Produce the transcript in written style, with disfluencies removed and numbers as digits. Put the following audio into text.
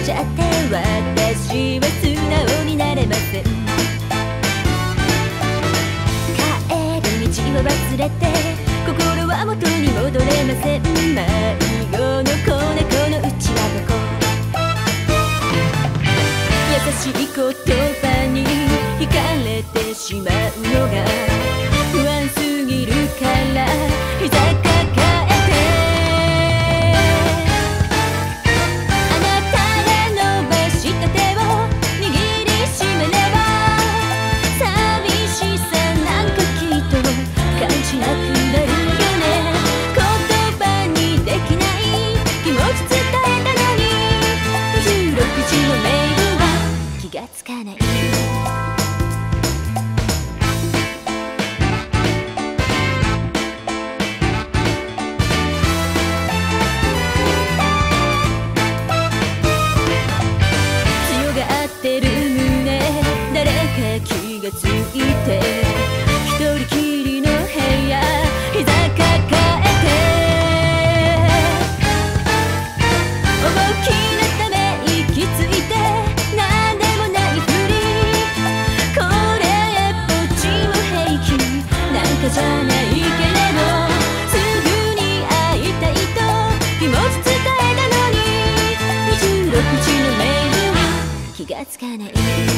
ちゃって私は素直になれません。帰る道を忘れて心は元に戻れません。迷子の子猫のうちはどこ。優しい言葉に惹かれてしまうのが不安すぎるから膝抱えてあなたが伸ばした手を握りしめれば寂しさなんかきっと感じなくなるよね。言葉にできない気持ち伝えたのに16時のメールは気がつかない。強がってる胸誰か気がついて一人きりの部屋膝抱えて思いっきりのため息ついてなんでもないふりこれっぽっちも平気なんかじゃないけれどすぐに会いたいと気持ち伝えたのに26時のメールは気がつかない。